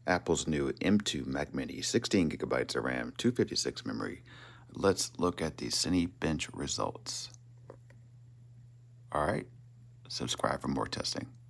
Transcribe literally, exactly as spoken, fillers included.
Apple's new M two Mac Mini, sixteen gigabytes of RAM, two fifty-six memory. Let's look at the Cinebench results. All right, subscribe for more testing.